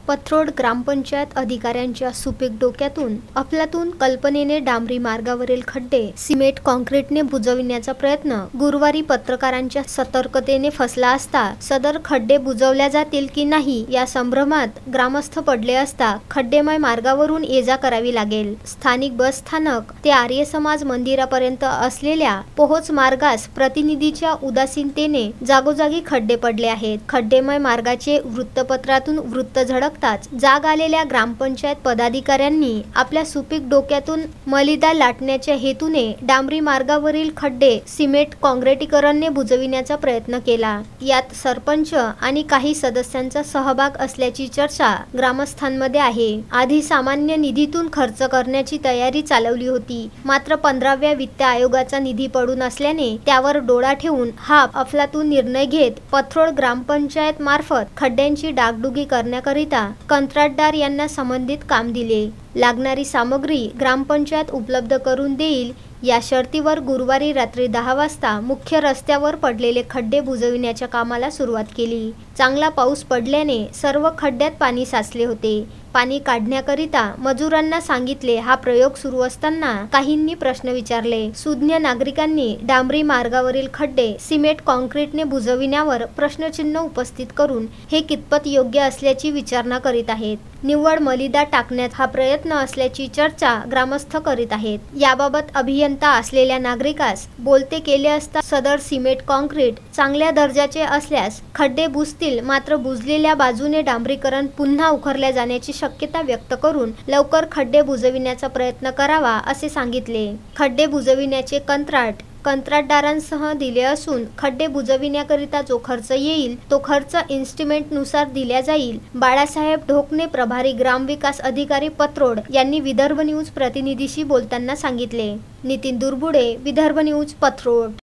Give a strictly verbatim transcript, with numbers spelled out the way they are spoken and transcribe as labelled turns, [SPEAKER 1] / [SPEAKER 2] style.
[SPEAKER 1] पथरोड ग्रामपंचायत अधिकाऱ्यांच्या सुपीक डोक्यातून अफलातून कल्पनेने डांबरी मार्गावरील खड्डे सिमेंट कॉन्क्रीटने बुजविण्याचा प्रयत्न गुरुवारी पत्रकारांच्या सतर्कतेने फसला असता सदर खड्डे बुजवल्या जातील की नाही या संभ्रमात ग्रामस्थ पडले असता खड्डेमय मार्गावरून ये-जा करावी लागेल। स्थानिक बस स्थानक ते आर्य समाज मंदिरापर्यंत असलेल्या पोहोच मार्गास प्रतिनिधीच्या उदासीनतेने जागोजागी खड्डे पडले आहेत। खड्डेमय मार्गाचे वृत्तपत्रातून वृत्त झळक जाग आलेल्या ग्रामपंचायत पदाधिकाऱ्यांनी आपल्या सुपीक डोक्यातून मलिदा लाटण्याच्या हेतूने डांबरी मार्गावरील खड्डे सिमेंट काँक्रिटीकरणने बुजविण्याचा प्रयत्न केला। यात सरपंच आणि काही सदस्यांचा सहभाग असल्याची चर्चा ग्रामस्थांमध्ये आहे। आधी सामान्य निधीतून खर्च करण्याची तयारी चालवली होती, मात्र पंधराव्या वित्त आयोगाचा निधी पडून असल्याने त्यावर डोळा ठेवून हा अफलातून निर्णय घेत पथरोड ग्रामपंचायत मार्फत खड्ड्यांची डागडुगी करण्याकरिता कंत्राटदार यांना संबंधित काम दिले। लागणारी सामग्री ग्रामपंचायत उपलब्ध करून देईल या शर्तीवर गुरुवारी रात्री दहा वाजता मुख्य रस्त्यावर पडलेले खड्डे बुजविण्याच्या कामाला सुरुवात केली। चांगला पाऊस पडल्याने सर्व खड्ड्यात पाणी साचले होते। पाणी काढण्याकरिता मजुरांना सांगितले। हा प्रयोग सुरू असताना काहींनी प्रश्न विचारले। सुज्ञ नागरिकांनी डांबरी मार्गावरील खड्डे सिमेंट काँक्रीटने बुजविण्यावर प्रश्नचिन्ह उपस्थित करून हे कितपत योग्य असल्याची विचारणा करीत आहेत। निव्वळ मलिदा टाकण्यात हा प्रयत्न असल्याची चर्चा ग्रामस्थ करीत आहेत। याबाबत अभियंता असलेल्या नागरिकास बोलते केले असता सदर सिमेंट काँक्रीट चांगल्या दर्जाचे असल्यास खड्डे बुजतील, मात्र बुजलेल्या बाजूने डांबरीकरण पुन्हा उखरल्या जाण्याची शक्यता व्यक्त करून लवकर खड्डे बुजविण्याचा प्रयत्न करावा असे सांगितले। खड्डे बुजविण्याचे कंत्राट कंत्राटदारांसह दिले असून खड्डे बुजविण्याकरिता जो खर्च येईल तो खर्च इन्स्टिमेट नुसार दिला जाईल। बाळासाहेब ढोकणे, प्रभारी ग्रामविकास अधिकारी पथरोड यांनी विदर्भ न्यूज प्रतिनिधीशी बोलताना सांगितले। नितीन दुर्बुडे, विदर्भ न्यूज, पथरोड।